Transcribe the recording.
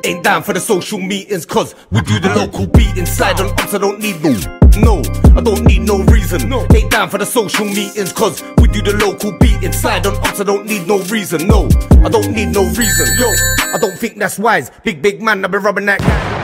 Ain't down for the social meetings, cause we do the local beating. Slide on ups, I don't need no, I don't need no reason. Ain't down for the social meetings, cause we do the local beating. Slide on ups, I don't need no reason. No, I don't need no reason. Yo, I don't think that's wise. Big man, I've been rubbing that guy.